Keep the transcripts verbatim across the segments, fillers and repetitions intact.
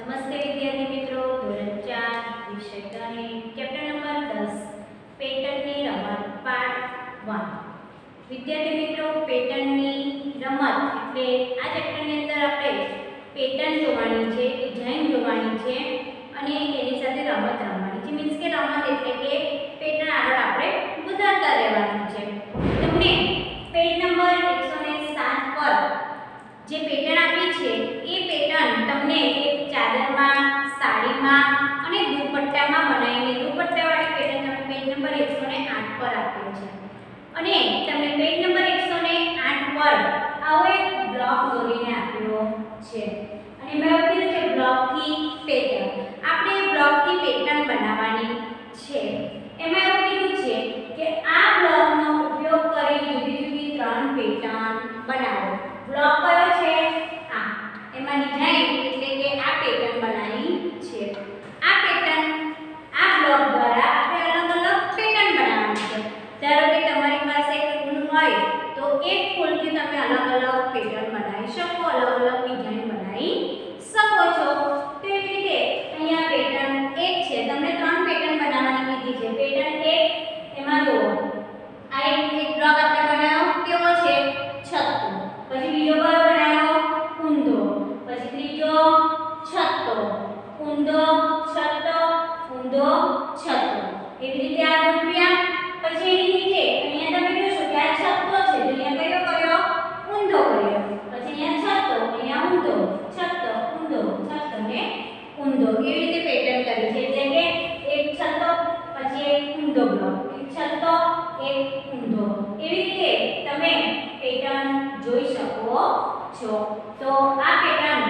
નમસ્તે વિદ્યાર્થી મિત્રો, ધોરણ ચાર વિષય ગણિત ચેપ્ટર નંબર દસ પેટર્નની રમત પાર્ટ વન. વિદ્યાર્થી મિત્રો, પેટર્નની રમત એટલે આ ચેપ્ટરની અંદર આપણે પેટર્ન જોવાની છે, ડિઝાઇન જોવાની છે અને એની સાથે રમત રમવાની છે. મીન્સ કે રમત એટલે કે પેટર્ન આગળ આપણે વધારતા રહેવાનું છે. તમને પેજ નંબર એકસો સાત પર જે પેટર્ન આપી છે એ પેટર્ન તમને એક ચાદરમાં, સાડીમાં અને દુપટ્ટામાં બનાવીને દુપટ્ટાવાળી પેટર્ન તમને પેજ નંબર એકસો આઠ પર આપેલ છે. અને તમને પેજ નંબર એકસો આઠ પર આવો એક બ્લોક દોરીને આપ્યો છે અને મેં એવું કીધું છે બ્લોકથી પેટર્ન. આપણે બ્લોકથી પેટર્ન બનાવવાની છે. એમાં એવું કીધું છે કે આ બ્લોકનો ઉપયોગ કરી જુદી જુદી ત્રણ પેટર્ન બનાવો. બ્લોક કયો છે? આ એમાં ડિઝાઇન એટલે કે આ પેટર્ન બનાવી છે. આ પેટર્ન આ બ્લોક દ્વારા આપણે અલગ અલગ પેટર્ન બનાવવાની છે. ધારો કે તમારી પાસે એક ફૂલ હોય તો એક ફૂલથી તમે અલગ અલગ પેટર્ન બનાવી શકો, અલગ અલગ ડિઝાઇન બનાવી શકો છો. તો એવી રીતે અહીંયા પેટર્ન એક છે. તમને ત્રણ પેટર્ન બનાવવાની કીધી છે. પેટર્ન એક એમાં જુઓ આ એક એક બ્લોક આપણે બનાવ્યો કેવો છે? છત્તો. પછી બીજો કયો બનાવ્યો? ઊંધો. પછી ત્રીજો છત્તો, ઊંધો, છત્તો, ઊંધો, છત્તો. એવી રીતે આ ગોઠવ્યા. પછી એની નીચે અહીંયા તમે જોશો કે આ છત્તો છે, તો અહીંયા કયો કર્યો? ઊંધો કર્યો. પછી અહીંયા છત્તો, અહીંયા ઊંધો, છત્તો, ઊંધો, છત્તો ને ઊંધો. એવી રીતે પેટર્ન કરી છે. એટલે કે એક છત્તો પછી એક ઊંધો બ્લોક, એક છત્તો એક ઊંધો. એવી રીતે તમે પેટર્ન જોઈ શકો છો. તો આ પેટર્ન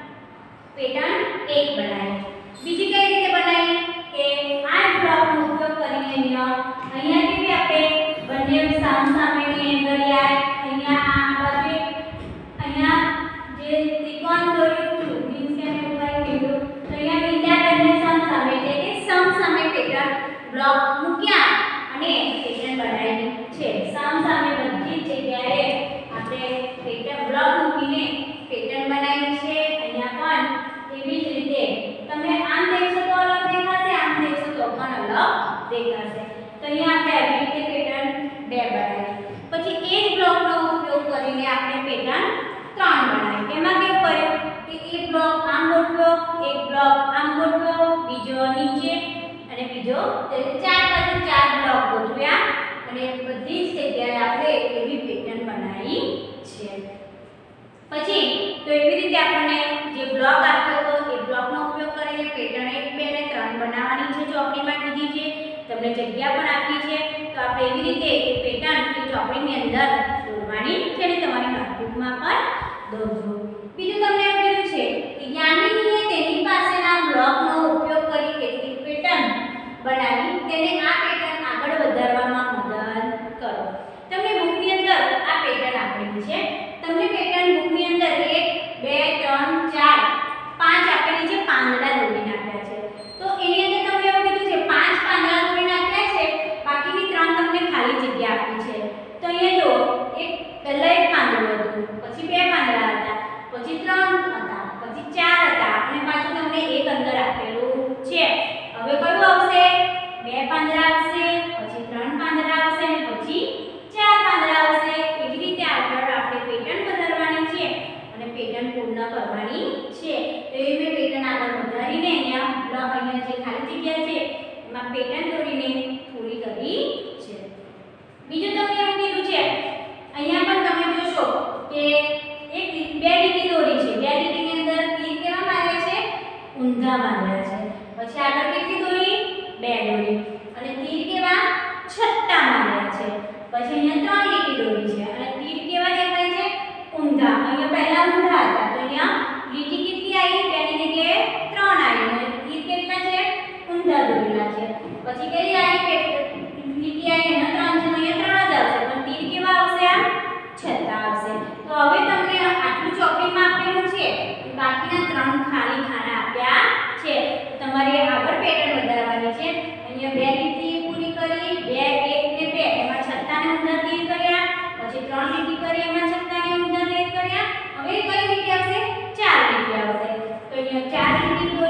પેટર્ન એક બનાવી. બીજી કઈ રીતે બનાવી કે આ બ્લોકનો ઉપયોગ કરીને અહીંયા અહીંયા કેવી આપણે બંને સામ સામેની એંગલ આય અહીંયા આ બાજુ અહીંયા જે ત્રિકોણ દોર્યું છું મીન્સ કે મેં ઉપર કીધું તો અહીંયા બીજા બંને સામ સામે એટલે કે સમ સામે પેટર્ન બ્લોક મૂક્યા અને પેટર્ન બનાવી છે. સામ સામે બધી જ જગ્યાએ આપણે પેટર્ન બ્લોક મૂકીને પેટર્ન બનાવી છે. અહીંયા પણ એવી જ રીતે તમે આમ દેખશો તો અલગ દેખાશે, આમ દેખશો તો પણ અલગ દેખાશે. તો અહીંયા આપણે આવી રીતે પેટર્ન બે બનાવી. પછી એ જ બ્લોકનો ઉપયોગ કરીને આપણે પેટર્ન ત્રણ બનાવી. એમાં કેવું કર્યું કે એક બ્લોક આમ ગોઠવ્યો, એક બ્લોક આમ ગોઠવ્યો, બીજો નીચે અને બીજો ચાર બાજુ ચાર બ્લોક ગોઠવ્યા અને બધી જ જગ્યાએ આપણે એવી પેટર્ન બનાવી છે. પછી તો એવી રીતે આપણને જે બ્લોક આપ્યો હતો એ બ્લોકનો ઉપયોગ કરીને પેટર્ન એક, બે અને ત્રણ બનાવવાની છે. ચોપડીમાં કીધી છે, તમને જગ્યા પણ આપી છે. તો આપણે એવી રીતે એ પેટર્ન એ ચોપડીની અંદર દોરવાની છે અને તમારી નોટબુકમાં પણ દોરજો. બીજું તમને એવું કીધું છે કે યામિનીએ તેની પાસેના બ્લોકનો ઉપયોગ કરી કેટલીક પેટર્ન બનાવી, તેને આ પેટર્ન આગળ વધારવામાં મદદ કરો. તમને બુકની અંદર આ પેટર્ન આપેલી છે. તમને પેટર્ન બુકની અંદર એક, બે, ત્રણ, ચાર, પાંચ આપેલી છે. પાંદડા દોરીને આપ્યા છે. તો એની અંદર તમને એવું કીધું છે પાંચ પાંદડા દોરીને આપ્યા છે, બાકીની ત્રણ તમને ખાલી જગ્યા આપી છે. તો અહીંયા જો એક પહેલા એક પાંદડું હતું, પછી બે પાંદડા હતા, પછી ત્રણ હતા, પછી ચાર હતા અને પાછું તમને એક અંદર આપેલું છે. હવે કયું આવશે? બે પાંદડા આવશે, પછી ત્રણ પાંદડા આવશે અને પછી ચાર પાંદડા આવશે. એવી રીતે આગળ આપણે પેટર્ન વધારવાની છે અને પેટર્ન પૂર્ણ કરવાની છે. તો એ મેં પેટર્ન આગળ વધારીને અહીંયા બ્લોક અહીંયા જે ખાલી જગ્યા છે એમાં પેટર્ન દોરીને પૂરી કરી છે. બીજું તમને એવું કીધું છે અહીંયા પણ તમે જોશો કે એક બે લીટી દોરી છે. બે લીટીની અંદર તીર કેવા માર્યા છે? ઊંધા માર્યા છે. પછી આગળ કેટલી દોરી? બે દોરી અને તીર કેવા? છટ્ટા માર્યા છે. પછી અહીંયા ત્રણ લીટી દોરી છે અને તીર કેવા દેખાય છે? ઊંધા. અહીંયા પહેલા ઊંધા હતા તો અહીંયા લીટી કેટલી આવી? બેની જગ્યાએ ત્રણ આવી અને તીર કેટલા છે? ઊંધા દોરેલા છે. પછી કઈ આવી? લીટી આવી અને ત્રણ છે તો અહીંયા ત્રણ જ આવશે પણ તીર કેવા આવશે? આ છટ્ટા આવશે. તો હવે તમને આટલું ચોપડીમાં આપેલું છે, બાકીના ત્રણ ખાલી ખાના આપ્યા છે. તો તમારે આગળ પેટર્ન વધારવાની છે. અહીંયા બે લીટી પૂરી કરી, બે, એક ને બે એમાં છટ્ટાને ઊંધા તીર કર્યા, પછી ત્રણ લીટી કરી એમાં છટ્ટાને ઊંધા તીર કર્યા. હવે કઈ લીટી આવશે? ચાર લીટી આવશે. તો અહીંયા ચાર લીટી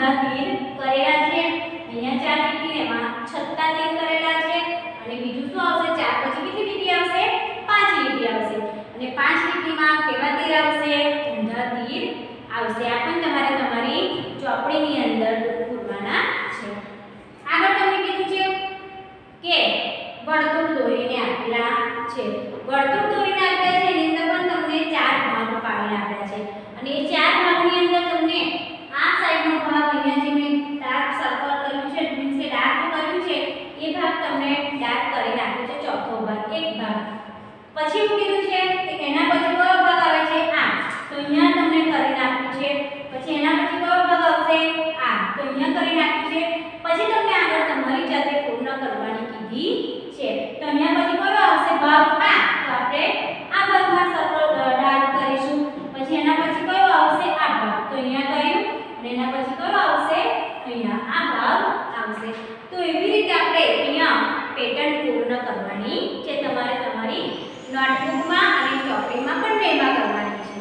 ઊંધા તીર કરેલા છે, અહીંયા ચાર લીટી એમાં છત્તા તીર કરેલા છે, અને બીજું શું આવશે? ચાર પછી કેટલી લીટી આવશે? પાંચ લીટી આવશે, અને પાંચ લીટીમાં કેવા તીર આવશે? ઊંધા તીર આવશે. આ પણ તમારે તમારી ચોપડીની અંદર પૂરવાના છે. આગળ તમને કીધું છે કે વર્તુળ દોરીને આપેલા છે. વર્તુળ દોરીને આપ્યા છે એની અંદર પણ તમને ચાર ભાગ પાડીને આપ્યા છે, અને એ ચાર ભાગની અંદર તમને આ સાઈડનો ભાગ અહીંયા જે મેં ડાર્ક સર્કલ કર્યું છે, મીન્સ કે ડાર્ક કર્યું છે, એ ભાગ તમને ડાર્ક કરીને આપ્યો છે, ચોથો ભાગ એક ભાગ. પછી એવું કીધું છે કે એના પછી કયો ભાગ આવે છે? આ. તો અહીંયા તમને કરીને આપ્યું છે. પછી એના પછી કયો ભાગ આવશે? આ. તો અહીંયા કરીને આપ્યું છે. પછી તમને આગળ તમારી જાતે પૂર્ણ કરવાની કીધી છે. તો અહીંયા પછી કયો આવશે? ભાગ આ. તો આપણે આ ભાગમાં સર્કલ ડાર્ક કરીશું. પછી એના પછી કયો આવશે? આ ભાગ. તો અહીંયા કર્યું, અને એના પછી કયો આવશે? અહીંયા આ ભાગ આવશે. તો એવી રીતે આપણે અહીંયા પેટર્ન પૂર્ણ કરવાની છે. તમારે તમારી નોટબુકમાં અને ચોપડીમાં બંનેમાં કરવાની છે.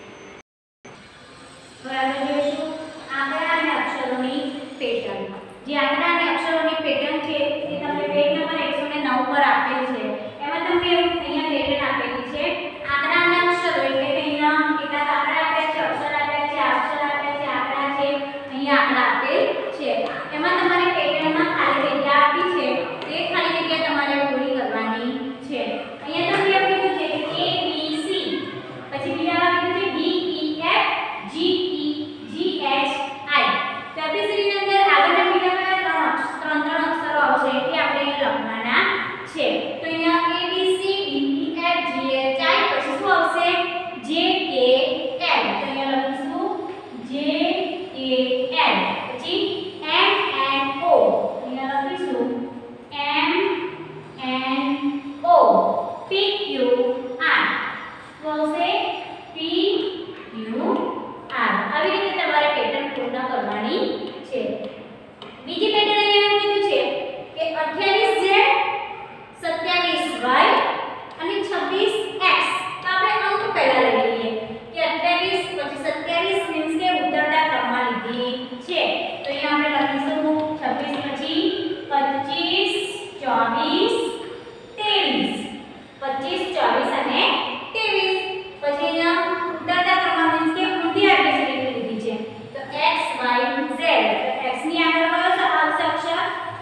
હવે આપણે જોઈશું આંકડા અને અક્ષરોની પેટર્ન. જે આંકડા અને અક્ષરોની પેટર્ન છે એ તમને પેજ નંબર એકસો નવ પર આપેલ છે. એમાં તમને અહીંયા પેટર્ન આપેલી છે. આંકડા અને અક્ષરો એટલે કે અહીંયા કેટલાક આંકડા આપ્યા છે, અક્ષર આપ્યા છે, અક્ષર આપ્યા છે, આંકડા છે, અહીંયા આંકડા આપેલ છે. એમાં તમારે પેટર્નમાં ખાલી જગ્યા આપી છે, તે ખાલી જગ્યા તમારે પૂરી કરવાની છે. અહીંયા તમને એવું કીધું છે કે A B C, પછી બીજા કીધું છે D E F G E G H I. તો આપણી શ્રીની અંદર આગળના બીજા ત્રણ ત્રણ ત્રણ અક્ષરો આવશે એટલે આપણે લખવાના છે. તો અહીંયા A B C D E F G H I, પછી શું આવશે? J K L. તો અહીંયા લખીશું J K L. પછી M N O, અહીંયા લખીશું M N O. P Q R, શું આવશે? P Q R. આવી રીતે તમારે પેટર્ન પૂર્ણ કરવાની છે. બીજી પેટર્ન અહીંયા કીધું છે કે અઠ્યાવીસ Z, સત્યાવીસ Y અને છવ્વીસ X. તો આપણે અંક પહેલા લઈ લઈએ કે અઠ્યાવીસ પછી સત્યાવીસ મીન્સ કે ઉતરતા ક્રમમાં લીધી છે. તો અહીંયા આપણે લખીશું છવ્વીસ પછી પચીસ, ચોવીસ, ત્રેવીસ. પચીસ, ચોવીસ અને ત્રેવીસ. પછી અહીંયા ઉતરતા ક્રમમાં મીન્સ કે ઊંધી આડી લીધી છે. તો X Y Z. તો X ની આગળ કયો આવશે અક્ષર?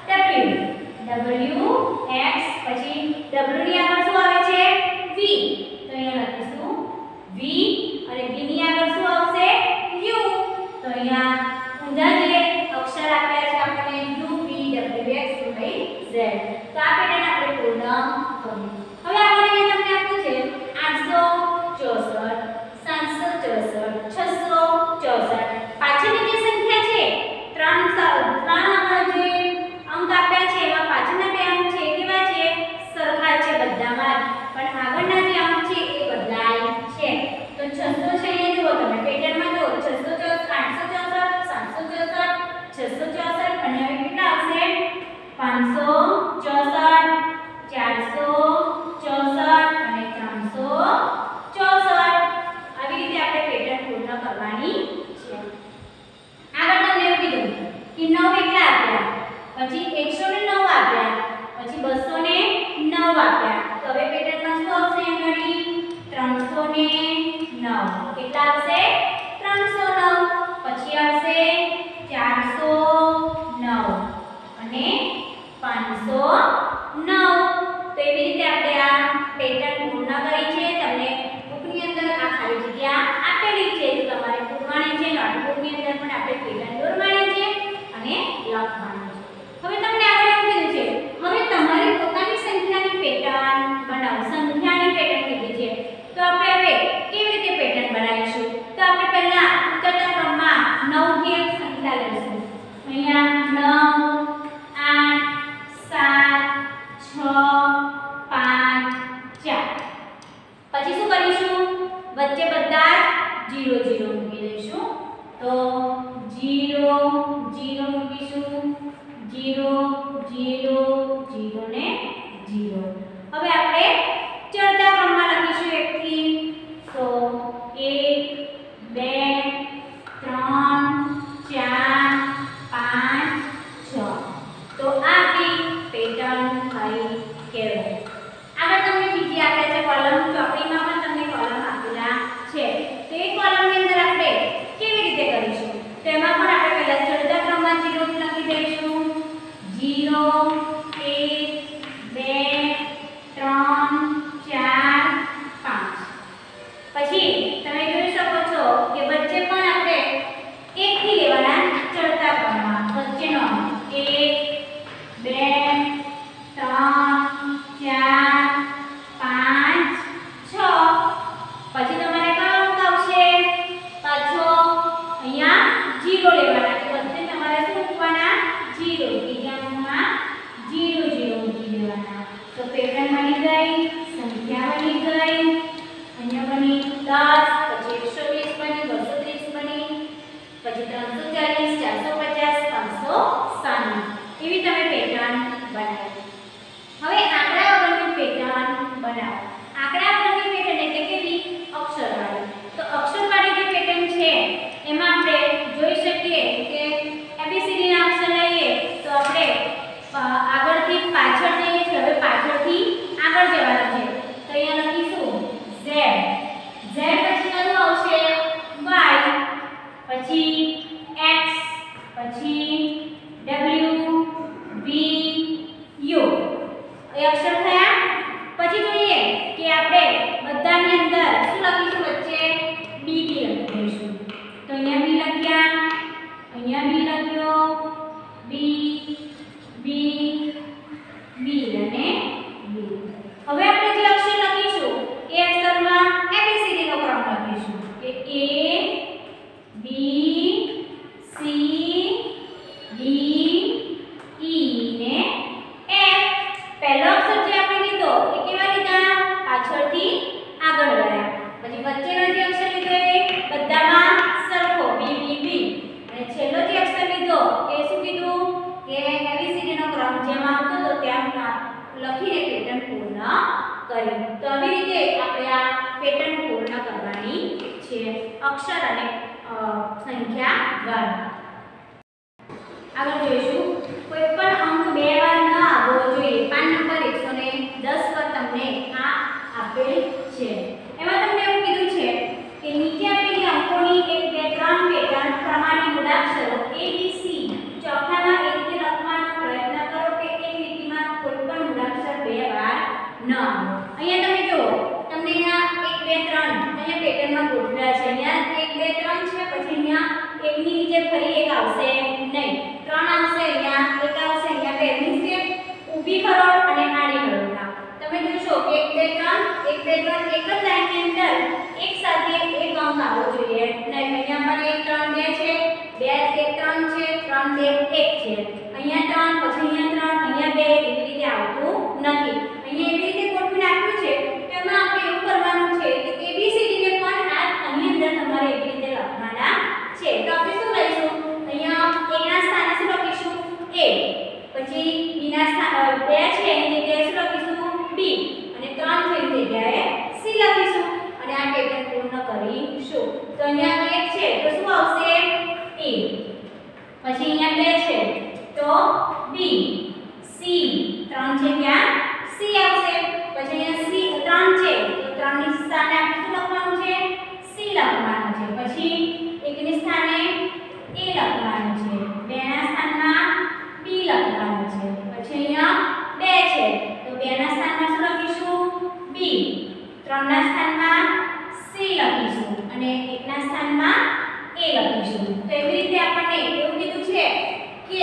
W. W X. પછી W ની આગળ શું આવે છે? V. તો અહીંયા લખીશું V, અને V ની આગળ શું આવશે? U. તો અહીંયા ઊંધા જે અક્ષર આપ્યા છે આપણને U V W X Y Z. તો આ પેટર્ન આપણે પૂર્ણ કરીએ. હવે આગળ અહીંયા તમને આપ્યું છે આઠસો ચોસઠ, સાતસો ચોસઠ, છસો ચોસઠ. પાછળની જે સંખ્યા છે ત્રણ ત્રણ આગળ જે અંક આપ્યા છે એમાં પાછળના બે અંક છે કેવા છે? સરખા છે બધામાં, પણ આગળના જે અંક છે એ બદલાય છે. તો છસો છે એ જુઓ તમે પેટર્નમાં જુઓ છસો ચોસઠ, આઠસો ચોસઠ, સાતસો ચોસઠ, છસો ચોસઠ, અને હવે કેટલા આવશે? પાંચસો ચોસઠ, ચારસો ચોસઠ અને ત્રણસો ચોસઠ. આવી રીતે આપણે પેટર્ન પૂર્ણ કરવાની છે. આગળ તમને એવું કીધું કે નવ એટલા આપ્યા, પછી એકસો ને નવ આપ્યા, પછી બસો ને નવ આપ્યા. તો હવે પેટર્નમાં શું આવશે? આગળ ત્રણસો ને નવ. કેટલા આવશે? ત્રણસો નવ. પછી આવશે ચારસો નવ અને પાંચસો નવ. તો એવી રીતે આપણે આ પેટર્ન પૂર્ણ કરી છે. તમને બુકની અંદર આ ખાલી જગ્યા આપેલી છે, તો તમારે પૂરવાની છે. નોટબુકની અંદર પણ આપણે પેટર્ન દોરવાની છે અને લખવાનું છે. હવે તમને આગળ એવું કીધું છે હવે તમારી પોતાની સંખ્યાની પેટર્ન બનાવો. સંખ્યાની પેટર્ન કીધી છે, તો આપણે હવે કેવી રીતે પેટર્ન બનાવીશું? તો આપણે પહેલા ઉતરતા ક્રમમાં નવ થી એક સંખ્યા લઈશું. અહીંયા નવ, આઠ, સાત, છ, પાંચ, ચાર. પછી શું કરીશું? વચ્ચે બધા જીરો જીરો મૂકી દઈશું. તો જીરો જીરો મૂકીશું, જીરો જીરો જીરો ને જીરો. હવે આપણે ચડતા ક્રમમાં લખીશું એક થી. તો એક, બે, ત્રણ, ચાર, પછી x, પછી w, v, u એ અક્ષર થયા. પછી જોઈએ કે આપણે બધાની અંદર શું લખીશું? વચ્ચે b b લખી દઈશું. તો અહીંયા b લખ્યા, અહીંયા b લખ્યો, b b b અને b. હવે આપણે જે અક્ષર લખીશું એ અક્ષરમાં એબીસીડી નો ક્રમ લખીશું કે a b c d e ને f. પહેલો અક્ષર જે આપણે લીધો એ કેવા લીધા? પાછળથી આગળ ગયા. પછી વચ્ચેનો જે અક્ષર લીધો એ બધામાં સરખો b b b. અને છેલ્લો જે અક્ષર લીધો એ શું કીધું કે એબીસીડી નો ક્રમ જેમ આવતો હતો તેમ લખીને પેટર્ન પૂર્ણ કરી. તો આવી રીતે આપણે આ પેટર્ન પૂર્ણ કરવાની છે અક્ષર અને સંખ્યા દ્વારા. આગળ જોઈશું કોઈ પણ અંક બે વાર ન આવવો જોઈએ. પાન નંબર એકસો દસ પર તમને આ આપેલ છે. એમાં તમને એવું કીધું છે કે નીચે આપેલી અંકોની એક બે ત્રણ પેટર્ન પ્રમાણે મૂળાક્ષરો a b c ચોથામાં એ રીતે લખવાનો પ્રયત્ન કરો કે એક લીટીમાં કોઈ પણ મૂળાક્ષર બે વાર ન આવે. અહીંયા તમે જુઓ, તમને અહીંયા એક બે ત્રણ અહીંયા પેટર્નમાં ગોઠવ્યા છે. અહીંયા એક બે ત્રણ છે, પછી અહીંયા એકની નીચે ફરી એક આવશે નહીં, ત્રણ આવશે, અહીંયા એક આવશે, અહીંયા બે. મીન્સ કે ઊભી હરોળ અને આડી હરોળના તમે જોશો કે એક બે ત્રણ એક બે ત્રણ એક જ લાઈનની અંદર એક સાથે એક અંક આવવો જોઈએ નહીં. અહીંયા પણ એક ત્રણ બે છે, બે એક ત્રણ છે, ત્રણ બે એક છે, અહીંયા ત્રણ, પછી અહીંયા ત્રણ, અહીંયા બે, એવી રીતે આવતું નથી. અહીંયા એવી રીતે ગોઠવીને આપ્યું છે. એમાં આપણે એવું કરવાનું છે કે એબીસીડી ને પણ આ આની અંદર તમારે એવી રીતે લખવાના છે. તો આપણે શું લઈશું? અહીંયા a ના સ્થાને શું લખીશું? a. પછી b ના સ્થાને બે છે એની જગ્યાએ શું લખીશું? b. અને ત્રણ છે એની જગ્યાએ c લખીશું અને આ પેટર્ન પૂર્ણ કરીશું. તો અહીંયા એક છે તો શું આવશે? a. પછી અહીંયા બે છે તો b, c. ત્રણ છે ત્યાં c આવશે. પછી અહીંયા c ત્રણ છે તો ત્રણ ની સ્થાને આપણે શું લખવાનું છે? c લખવાનું છે. પછી એક ની સ્થાને a લખવાનું છે, બે ના સ્થાનમાં b લખવાનું છે. પછી અહીંયા બે છે તો બે ના સ્થાનમાં શું લખીશું? b. ત્રણ ના સ્થાનમાં c લખીશું અને એક ના સ્થાનમાં a લખીશું. તો એવી રીતે આપણને એવું કીધું છે કે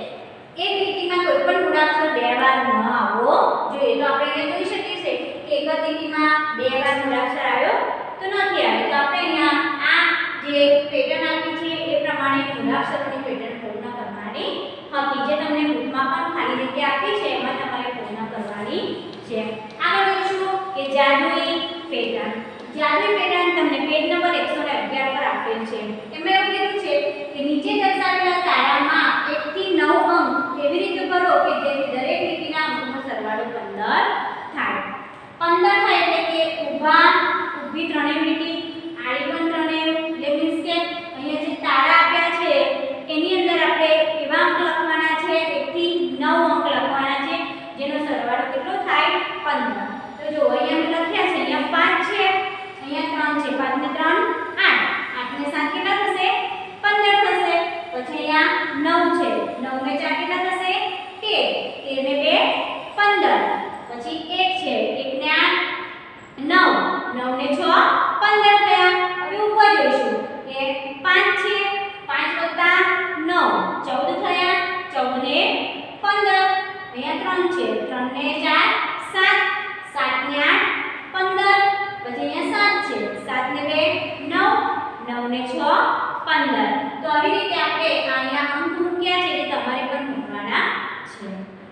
એક લીટીમાં કોઈ પણ મૂળાક્ષર બે વાર ન આવવો જોઈએ. તો આપણે અહીંયા જોઈ શકીએ છીએ કે એક જ લીટીમાં બે વાર મૂળાક્ષર આવ્યો તો નથી આવ્યો. તો આપણે અહીંયા આ જે પેટર્ન આપી છે એ પ્રમાણે મૂળાક્ષરોની પેટર્ન પૂર્ણ કરવાની હતી, જે તમને બુકમાં પણ ખાલી જગ્યા આપી છે એમાં તમારે પૂર્ણ કરવાની છે. આગળ જોઈશું કે જાદુઈ પેટર્ન. જાદુઈ પેટર્ન તમને પેજ નંબર એકસો અગિયાર પર આપેલ છે. એમાં એવું કીધું છે કે નીચે દર્શાવેલા તારામાં એક થી નવ અંક એવી રીતે ભરો કે જેથી દરેક લીટીના અંકોનો સરવાળો પંદર થાય. પંદર થાય એટલે કે ઊભા ઊભી ત્રણેય લીટી, આડી પણ ત્રણેય. એટલે મીન્સ કે અહીંયા જે તારા આપ્યા છે એની અંદર આપણે એવા અંક લખવાના છે, એક થી નવ અંક લખવાના છે જેનો સરવાળો કેટલો થાય? પંદર. તો જો અહીંયા અમે લખ્યા છે, અહીંયા પાંચ છે, અહીંયા ત્રણ છે, પાંચ ને ત્રણ આઠ, આઠ ને સાત કેટલા થશે? પંદર થશે. પછી અહીંયા નવ છે, નવ ને ચાર કેટલા થશે? તેર, તેર ને બે પંદર. પછી એક છે, એક ને આઠ નવ, નવ ને છ પંદર થયા. હવે ઉપર જોઈશું કે પાંચ છે, પાંચ વત્તા નવ ચૌદ થયા, ચૌદ ને પંદર. અહીંયા ત્રણ છે, ત્રણ ને ચાર સાત, સાત ને આઠ પંદર. પછી અહીંયા સાત છે, સાત ને બે નવ, નવ ને છ પંદર. તો આવી રીતે આપણે અહીંયા અંક મૂક્યા છે જે તમારે પણ મૂકવાના છે.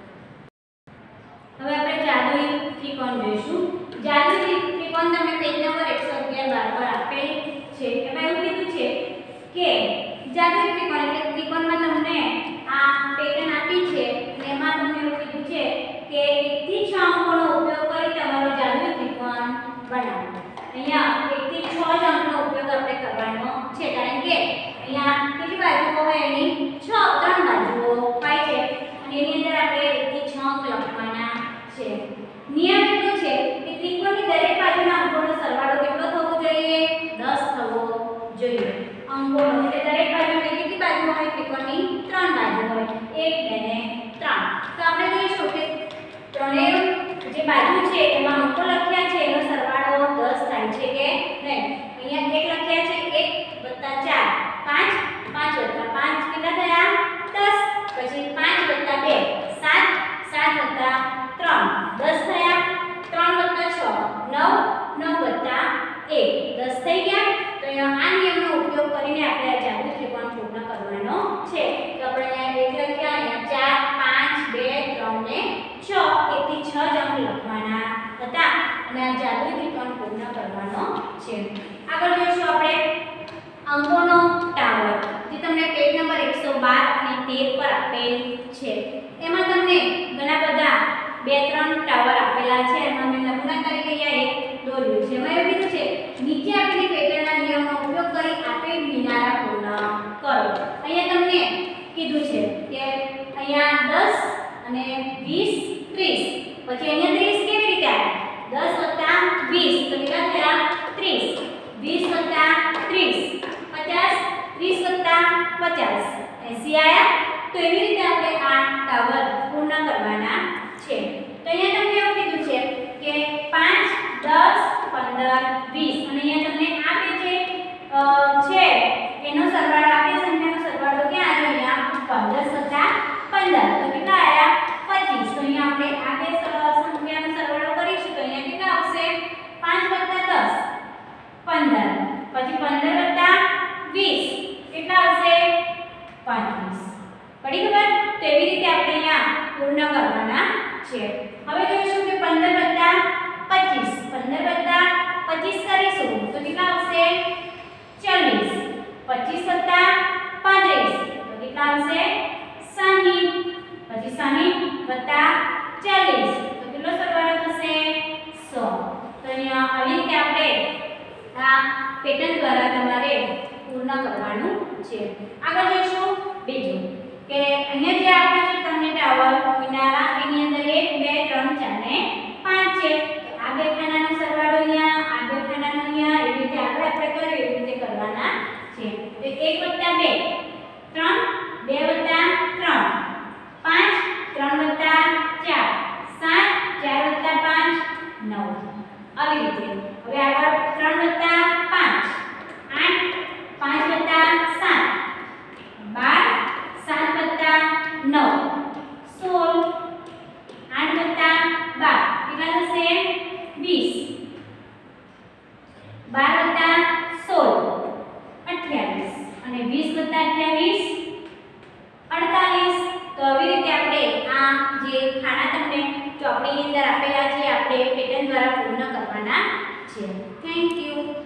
હવે આપણે જાદુઈ ત્રિકોણ જોઈશું. જાદુઈ ત્રિકોણ તમે પેજ નંબર એકસો અગિયાર બાર પર આપેલ છે. એમાં એવું કીધું છે કે જાદુઈ ત્રિકોણ એટલે ત્રિકોણમાં તમને આ પેટર્ન આપી છે અને એમાં તમને એવું કીધું છે કે એક થી છ અંકોનો ઉપયોગ કરી તમારો જાદુઈ ત્રિકોણ બનાવો. અહીંયા એક થી છ જ અંકનો ઉપયોગ આપણે કરવાનો છે, કારણ કે અહીંયા કેટલી બાજુઓ હોય? એની છ ત્રણ બાજુઓ હોય છે અને એની અંદર આપણે એક થી છ અંક લખવાના છે. નિયમ એટલો છે કે ત્રિકોણની દરેક બાજુના અંકોનો સરવાળો કેટલો થવો જોઈએ? દસ થવો જોઈએ. અંકોનો એટલે ત્રિકોણની ત્રણ બાજુ હોય, એક બે ને ત્રણ. તો આપણે જોઈશું કે ત્રણેય જે બાજુ છે એમાં અંકો લખ્યા છે એનો સરવાળો દસ થાય છે કે નહીં. અહીંયા એક લખ્યા છે, એક વત્તા ચાર પાંચ, પાંચ વત્તા પાંચ કેટલા થયા દસ. પછી પાંચ વત્તા બે સાત, સાત વત્તા ત્રણ દસ થયા. ત્રણ વત્તા છ નવ, નવ વત્તા એક દસ થઈ ગયા. તો અહીંયા આ નિયમનો ઉપયોગ કરીને આપણે આ જાદુઈ ત્રિકોણ પૂર્ણ કરવાનો છે. તો આપણે અહીંયા એક લખ્યા, અહીંયા ચાર, પાંચ, બે, ત્રણ ને છ, એક થી છ જ અંક લખવાના હતા અને આ જાદુઈ ત્રિકોણ પૂર્ણ કરવાનો છે. આગળ જોઈશું આપણે અંકોનો ટાવર, જે તમને પેજ નંબર એકસો બાર અને તેર પર આપેલ છે. એમાં તમને ઘણા બધા બે ત્રણ ટાવર આપેલા છે. એમાં મેં નમૂના તરીકે અહીંયા એક દોર્યું છે. એમાં એવું કીધું છે નીચે આપેલી પેટર્નના નિયમનો ઉપયોગ કરી આપેલ મિનારા પૂર્ણ કરો. અહીંયા તમને કીધું છે કે અહીંયા દસ અને વીસ, ત્રીસ. પછી અહીંયા ત્રીસ કેવી રીતે આવ્યા? દસ વત્તા વીસ તો કેટલા થયા ત્રીસ. વીસ વત્તા ત્રીસ પચાસ, ત્રીસ વત્તા પચાસ એંસી આવ્યા. તો એવી રીતે આપણે આ ટાવર પૂર્ણ કરવાના છે. તો અહીંયા તમને એવું કીધું છે કે પાંચ, દસ, પંદર, વીસ અને અહીંયા તમને આ બે જે છે એનો સરવાળો, આ બે સંખ્યાનો સરવાળો ક્યાં આવ્યો? અહીંયા પંદર વત્તા પંદર તો કેટલા આવ્યા પચીસ. તો અહીંયા આપણે આ બે સંખ્યાનો સરવાળો કરીશું તો અહીંયા કેટલા આવશે? પાંચ વત્તા દસ પંદર, પછી પંદર વત્તા વીસ કેટલા આવશે? પાંત્રીસ. પડી ખબર? તો એવી રીતે આપણે અહીંયા પૂર્ણ કરવાના છે. હવે જોઈશું કે પંદર વત્તા પચીસ, પંદર વત્તા પચીસ કરીશું તો કેટલા આવશે? ચાલીસ. પચીસ વત્તા પાંત્રીસ તો કેટલા આવશે? સાહીઠ. પછી સાહીઠ વત્તા ચાલીસ તો કેટલો સરવાળો થશે? સો. તો અહીંયા આવી રીતે આપણે આ પેટર્ન દ્વારા તમારે પૂર્ણ કરવાનું છે. આગળ જોઈશું બીજું કે અહીંયા જે આપણે છે તમને ટાવર મિનારા એની અંદર એક બે ત્રણ ચાર ને પાંચ છે. આ બે ખાનાનો સરવાળો અહીંયા, આ બે ખાનાનો અહીંયા, એવી રીતે આગળ આપણે કર્યું એવી રીતે કરવાના છે. તો એક વત્તા બે ત્રણ, બે વત્તા ત્રણ પાંચ, ત્રણ વત્તા ચાર સાત, ચાર વત્તા પાંચ નવ. આવી રીતે હવે આગળ ત્રણ વત્તા પાંચ આઠ, પાંચ વત્તા સાત બાર, સાત વત્તા નવ સોળ, આઠ વત્તા બાર કેટલા થશે? વીસ. બાર વત્તા સોળ અઠ્યાવીસ અને વીસ વત્તા અઠ્યાવીસ અડતાલીસ. તો આવી રીતે આપણે આ જે ખાના તમને ચોપડીની અંદર આપેલા છે આપણે પેટર્ન દ્વારા પૂર્ણ કરવાના છે. Thank you.